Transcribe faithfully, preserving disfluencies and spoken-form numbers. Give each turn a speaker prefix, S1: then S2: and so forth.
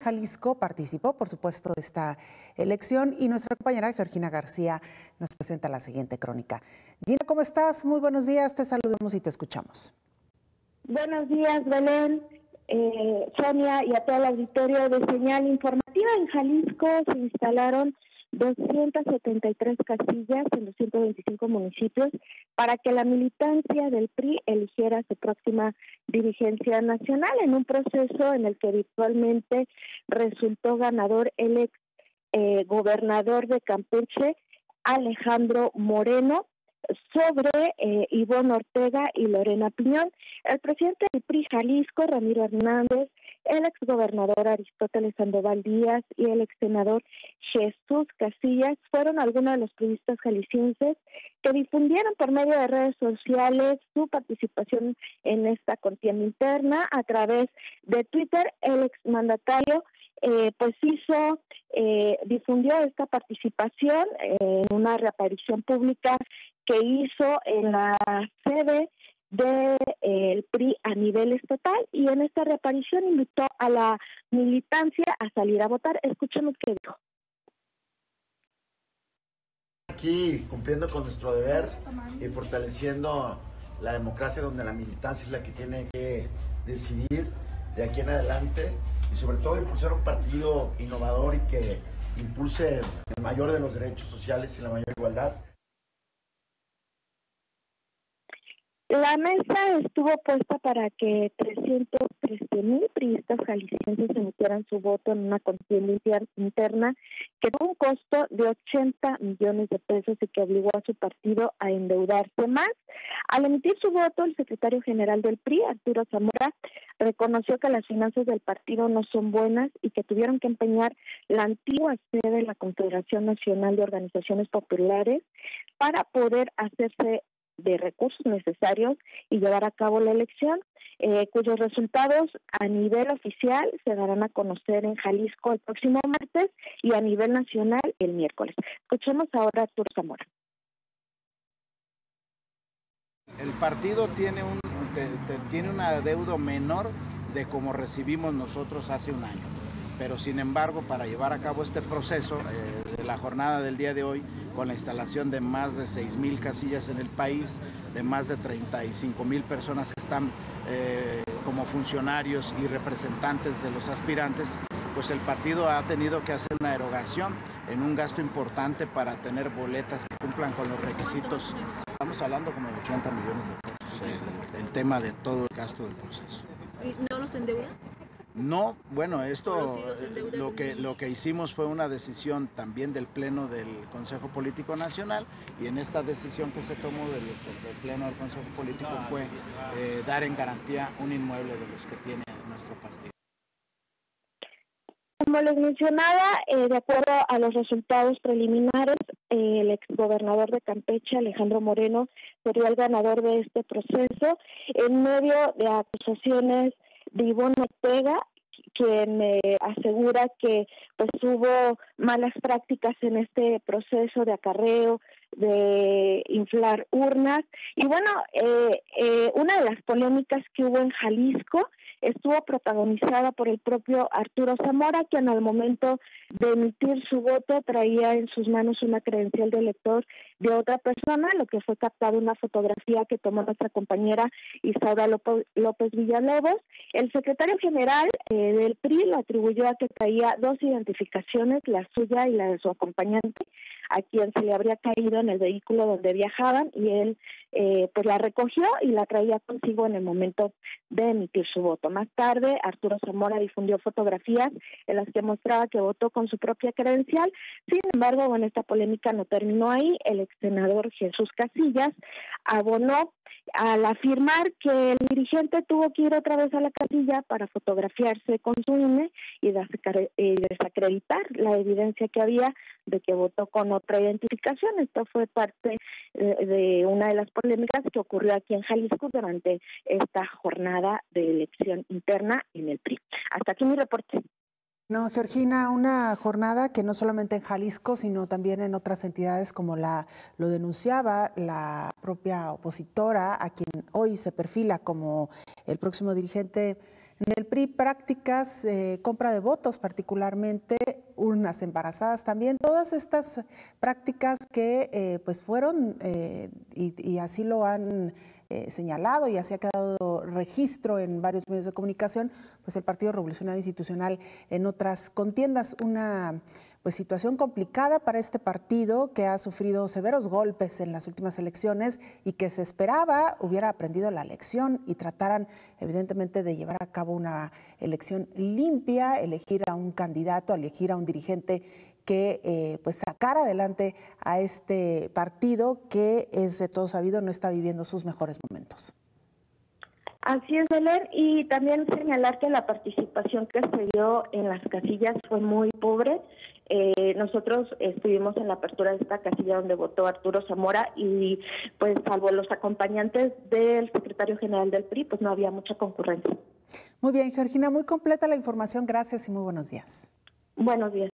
S1: Jalisco participó, por supuesto, de esta elección y nuestra compañera Georgina García nos presenta la siguiente crónica. Gina, ¿cómo estás? Muy buenos días, te saludamos y te escuchamos.
S2: Buenos días, Belén, eh, Sonia y a todo el auditorio de Señal Informativa. En Jalisco se instalaron doscientas setenta y tres casillas en los ciento veinticinco municipios para que la militancia del P R I eligiera su próxima dirigencia nacional en un proceso en el que virtualmente resultó ganador el ex eh, gobernador de Campeche, Alejandro Moreno, sobre eh, Ivonne Ortega y Lorena Piñón. El presidente del P R I Jalisco, Ramiro Hernández, el exgobernador Aristóteles Sandoval Díaz y el exsenador Jesús Casillas fueron algunos de los periodistas jaliscienses que difundieron por medio de redes sociales su participación en esta contienda interna. A través de Twitter, el exmandatario Eh, pues hizo, eh, difundió esta participación en una reaparición pública que hizo en la sede del eh, P R I a nivel estatal, y en esta reaparición invitó a la militancia a salir a votar. Escuchemos qué dijo.
S3: Aquí cumpliendo con nuestro deber y fortaleciendo la democracia, donde la militancia es la que tiene que decidir de aquí en adelante, y sobre todo impulsar un partido innovador y que impulse el mayor de los derechos sociales y la mayor igualdad.
S2: La mesa estuvo puesta para que trescientos trece mil priistas jaliscienses emitieran su voto en una contienda interna que tuvo un costo de ochenta millones de pesos y que obligó a su partido a endeudarse más. Al emitir su voto, el secretario general del P R I, Arturo Zamora, reconoció que las finanzas del partido no son buenas y que tuvieron que empeñar la antigua sede de la Confederación Nacional de Organizaciones Populares para poder hacerse de recursos necesarios y llevar a cabo la elección, eh, cuyos resultados a nivel oficial se darán a conocer en Jalisco el próximo martes y a nivel nacional el miércoles. Escuchemos ahora a Arturo Zamora.
S4: El partido tiene un te, te, tiene un adeudo menor de como recibimos nosotros hace un año, pero sin embargo, para llevar a cabo este proceso eh, de la jornada del día de hoy, con la instalación de más de seis mil casillas en el país, de más de treinta y cinco mil personas que están eh, como funcionarios y representantes de los aspirantes, pues el partido ha tenido que hacer una erogación en un gasto importante para tener boletas que cumplan con los requisitos. Estamos hablando como de ochenta millones de pesos, el, el tema de todo el gasto del proceso.
S5: ¿Y no nos endeuda?
S4: No, bueno, esto lo que, lo que hicimos fue una decisión también del Pleno del Consejo Político Nacional, y en esta decisión que se tomó del, del Pleno del Consejo Político fue eh, dar en garantía un inmueble de los que tiene nuestro partido.
S2: Como les mencionaba, eh, de acuerdo a los resultados preliminares, eh, el exgobernador de Campeche, Alejandro Moreno, sería el ganador de este proceso en medio de acusaciones de Ivonne Ortega, quien eh, asegura que pues hubo malas prácticas en este proceso de acarreo, de inflar urnas. Y bueno, eh, eh, una de las polémicas que hubo en Jalisco estuvo protagonizada por el propio Arturo Zamora, quien al momento de emitir su voto traía en sus manos una credencial de elector de otra persona, lo que fue captado en una fotografía que tomó nuestra compañera Isaura López Villalobos. El secretario general eh, del P R I lo atribuyó a que traía dos identificaciones, la suya y la de su acompañante, a quien se le habría caído en el vehículo donde viajaban, y él eh, pues la recogió y la traía consigo en el momento de emitir su voto. Más tarde, Arturo Zamora difundió fotografías en las que mostraba que votó con su propia credencial. Sin embargo, bueno, esta polémica no terminó ahí. El ex senador Jesús Casillas abonó al afirmar que el dirigente tuvo que ir otra vez a la casilla para fotografiarse con su I N E y desacreditar la evidencia que había de que votó con otra identificación. Esto fue parte de, de una de las polémicas que ocurrió aquí en Jalisco durante esta jornada de elección interna en el P R I. Hasta aquí mi reporte.
S1: No, Georgina, una jornada que no solamente en Jalisco, sino también en otras entidades, como la lo denunciaba la propia opositora, a quien hoy se perfila como el próximo dirigente En el P R I, prácticas, eh, compra de votos particularmente, urnas embarazadas también, todas estas prácticas que eh, pues fueron, eh, y, y así lo han eh, señalado y así ha quedado registro en varios medios de comunicación, pues el Partido Revolucionario Institucional en otras contiendas, una pues situación complicada para este partido que ha sufrido severos golpes en las últimas elecciones y que se esperaba hubiera aprendido la lección y trataran evidentemente de llevar a cabo una elección limpia, elegir a un candidato, elegir a un dirigente que eh, pues sacara adelante a este partido que es de todo sabido no está viviendo sus mejores momentos.
S2: Así es, Belén, y también señalar que la participación que se dio en las casillas fue muy pobre. Eh, nosotros estuvimos en la apertura de esta casilla donde votó Arturo Zamora y pues salvo los acompañantes del secretario general del P R I, pues no había mucha concurrencia.
S1: Muy bien, Georgina, muy completa la información, gracias y muy buenos días.
S2: Buenos días.